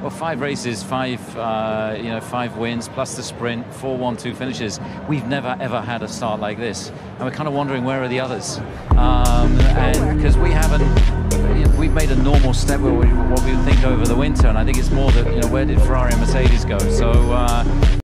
Well, 5 races, 5 wins, plus the sprint, 4-1-2 finishes. We've never ever had a start like this, and we're kind of wondering where are the others, and because we've made a normal step what we would think over the winter, and I think it's more that where did Ferrari and Mercedes go? So.